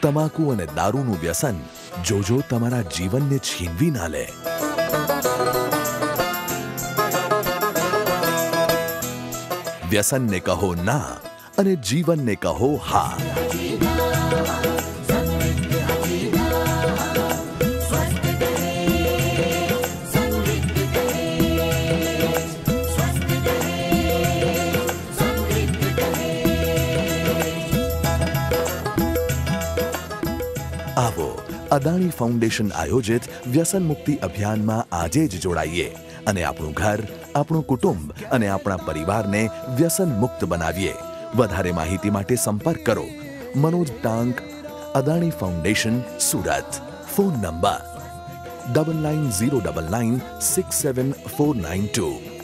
તમાકુ અને દારૂનું વ્યસન જોજો તમારા જીવનને છીનવી ના લે. વ્યસનને કહો ના અને જીવનને કહો હા. આવો અદાણી ફાઉન્ડેશન આયોજિત વ્યસન મુક્તિ અભિયાનમાં આજે જ જોડાઈએ અને આપણું ઘર, આપણું કુટુંબ અને આપણા પરિવારને વ્યસન મુક્ત બનાવીએ. વધારે માહિતી માટે સંપર્ક કરો Manoj Tank, Adani foundation, Surat. Phone number 9909967492.